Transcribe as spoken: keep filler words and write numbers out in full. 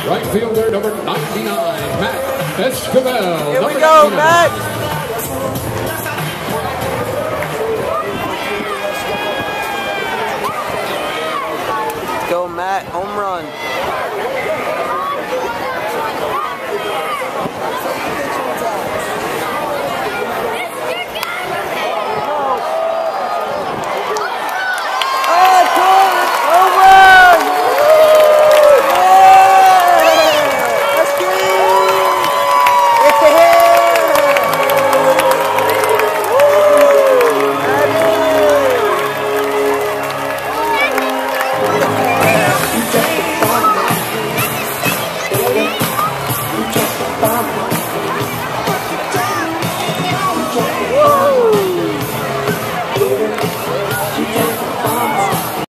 Right fielder number ninety-nine, Matt Esquivel. Here we go, Matt. Go, Matt. Home run.